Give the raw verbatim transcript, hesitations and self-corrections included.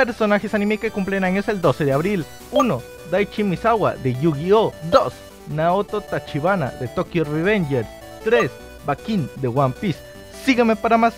Personajes anime que cumplen años el doce de abril. uno. Daichi Misawa de Yu-Gi-Oh! dos. Naoto Tachibana de Tokyo Revengers. tres. Bakin de One Piece. Sígueme para más.